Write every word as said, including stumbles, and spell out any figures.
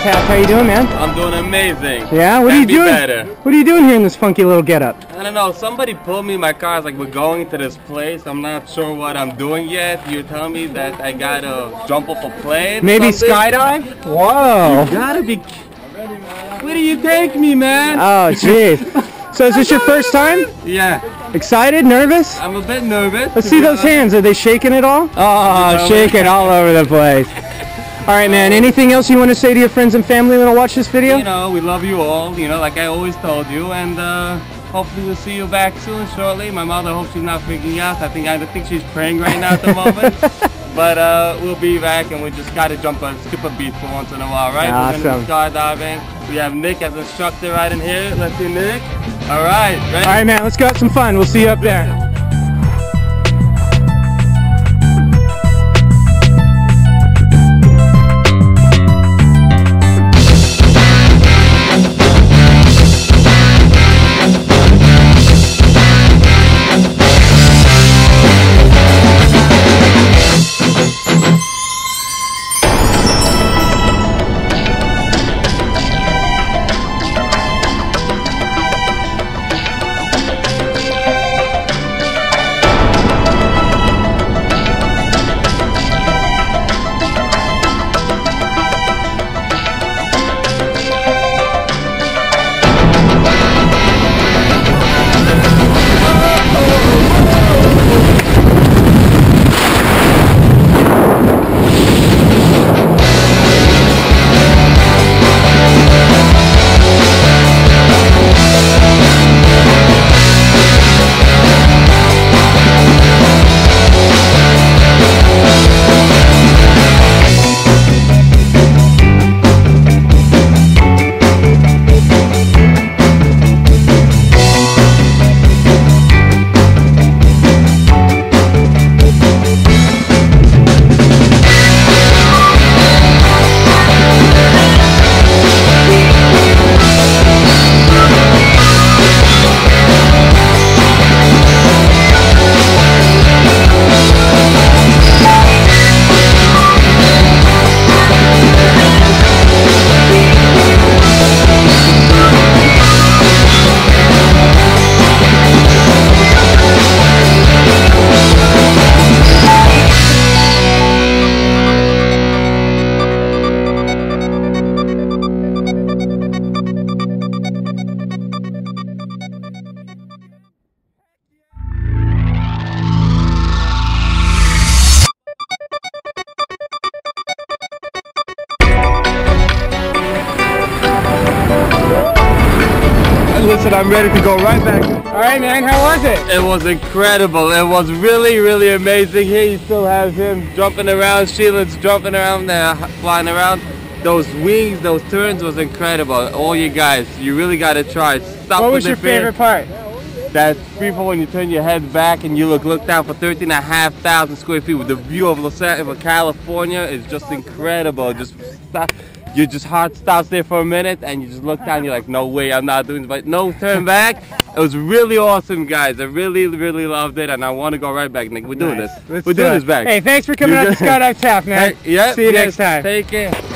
Taft. How you doing, man? I'm doing amazing. Yeah? What Can't are you doing? Better. What are you doing here in this funky little getup? I don't know. Somebody pulled me in my car. It's like, we're going to this place. I'm not sure what I'm doing yet. You're telling me that I gotta jump off a plane? Maybe something? skydive? Whoa. You gotta be... Where do you take me, man? Oh, jeez. So is this your first time? Yeah. Excited? Nervous? I'm a bit nervous. Let's see those hands. Are they shaking at all? Oh, shaking all over the place. All right, man. Anything else you want to say to your friends and family when I watch this video? You know, we love you all, you know, like I always told you, and uh, hopefully we'll see you back soon, shortly. My mother hopes she's not freaking out. I think I think she's praying right now at the moment. But uh, we'll be back, and we just got to jump and skip a beat for once in a while, right? Awesome. We're going to be skydiving. We have Nick as instructor right in here. Let's see Nick. All right, ready? All right, man. Let's go have some fun. We'll see you up there. Listen, I'm ready to go right back. All right, man. How was it? It was incredible. It was really, really amazing. Here you still have him jumping around. Sheila's jumping around there, flying around. Those wings, those turns was incredible. All you guys, you really got to try. Stop What with was the your fear. favorite part? That's freefall when you turn your head back and you look look down for thirteen and a half thousand square feet with the view of Los Angeles, California is just incredible. Just stop. Your just heart stops there for a minute and you just look down, you're like, no way, I'm not doing this, but no turn back. It was really awesome, guys. I really, really loved it, and I want to go right back, Nick. We're doing Nice. this. Let's We're do doing it. this back. Hey, thanks for coming out to Skydive Taft, man. Hey, yeah, See you yes, next time. Take care.